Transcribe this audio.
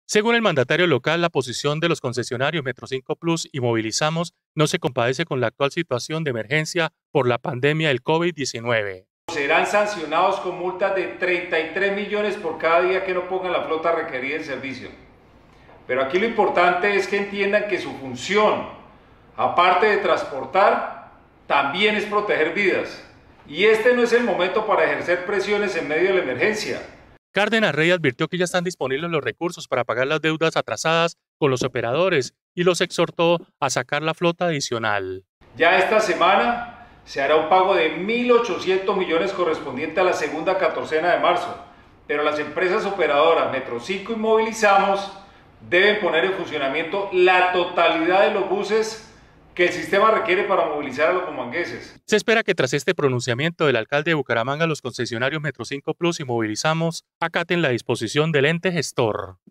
Según el mandatario local, la posición de los concesionarios Metro 5 Plus y Movilizamos no se compadece con la actual situación de emergencia por la pandemia del COVID-19. Serán sancionados con multas de 33 millones por cada día que no pongan la flota requerida en servicio. Pero aquí lo importante es que entiendan que su función, aparte de transportar, también es proteger vidas. Y este no es el momento para ejercer presiones en medio de la emergencia. Cárdenas Rey advirtió que ya están disponibles los recursos para pagar las deudas atrasadas con los operadores y los exhortó a sacar la flota adicional. Ya esta semana se hará un pago de 1.800 millones correspondiente a la segunda catorcena de marzo, pero las empresas operadoras Metro 5 y Movilizamos deben poner en funcionamiento la totalidad de los buses que el sistema requiere para movilizar a los bumangueses. Se espera que tras este pronunciamiento del alcalde de Bucaramanga, los concesionarios Metro 5 Plus y Movilizamos acaten la disposición del ente gestor.